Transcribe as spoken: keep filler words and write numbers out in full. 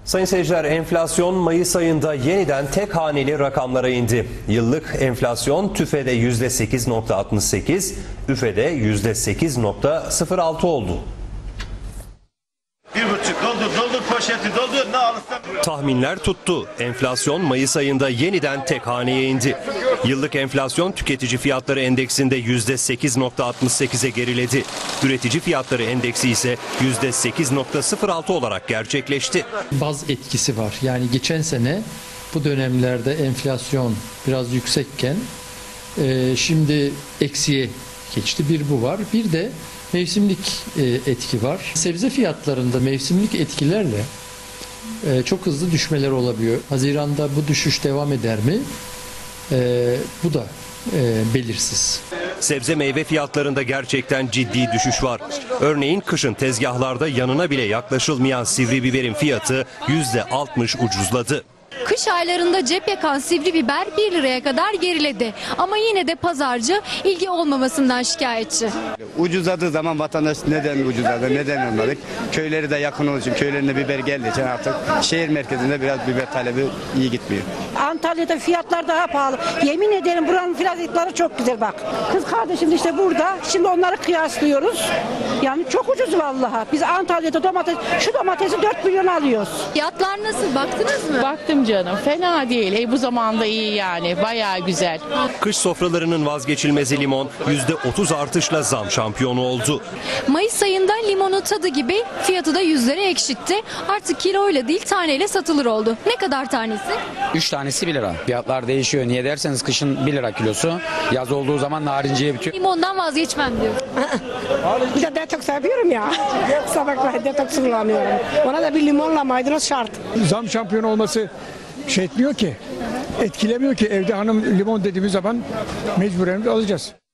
Sayın seyirciler, enflasyon Mayıs ayında yeniden tek haneli rakamlara indi. Yıllık enflasyon TÜFE'de yüzde sekiz nokta altmış sekiz, ÜFE'de yüzde sekiz nokta sıfır altı oldu. Bir buçuk doldur doldur poşeti doldur ne alırsan. Tahminler tuttu. Enflasyon Mayıs ayında yeniden tek haneye indi. Yıllık enflasyon tüketici fiyatları endeksinde yüzde sekiz nokta altmış sekize geriledi. Üretici fiyatları endeksi ise yüzde sekiz nokta sıfır altı olarak gerçekleşti. Baz etkisi var. Yani geçen sene bu dönemlerde enflasyon biraz yüksekken e, şimdi eksiye geçti. Bir bu var. Bir de mevsimlik e, etki var. Sebze fiyatlarında mevsimlik etkilerle e, çok hızlı düşmeler olabiliyor. Haziran'da bu düşüş devam eder mi? E, bu da e, belirsiz. Sebze meyve fiyatlarında gerçekten ciddi düşüş var. Örneğin kışın tezgahlarda yanına bile yaklaşılmayan sivri biberin fiyatı yüzde altmış ucuzladı. Kış aylarında cep yakan sivri biber bir liraya kadar geriledi. Ama yine de pazarcı ilgi olmamasından şikayetçi. Ucuzladığı zaman vatandaş neden ucuzladı, neden olmadık? Köyleri de yakın olduğu için, köylerine biber geldiği için artık şehir merkezinde biraz biber talebi iyi gitmiyor. Antalya'da fiyatlar daha pahalı. Yemin ederim buranın fiyatları çok güzel bak. Kız kardeşim de işte burada. Şimdi onları kıyaslıyoruz. Yani çok ucuz vallahi. Biz Antalya'da domates, şu domatesi dört milyon alıyoruz. Fiyatlar nasıl? Baktınız mı? Baktım canım. Fena değil. E, bu zamanda iyi yani. Bayağı güzel. Kış sofralarının vazgeçilmezi limon yüzde otuz artışla zam şampiyonu oldu. Mayıs ayında limonun tadı gibi fiyatı da yüzlere ekşitti. Artık kiloyla değil taneyle satılır oldu. Ne kadar tanesi? üç tanesi bir lira. Fiyatlar değişiyor. Niye derseniz kışın bir lira kilosu. Yaz olduğu zaman narinciye bitiyor. Limondan vazgeçmem diyor. Bir de detoks yapıyorum ya. Sabahlar detoks kullanıyorum. Ona da bir limonla maydanoz şart. Zam şampiyonu olması şey etmiyor ki, etkilemiyor ki. Evde hanım limon dediğimiz zaman mecburen alacağız.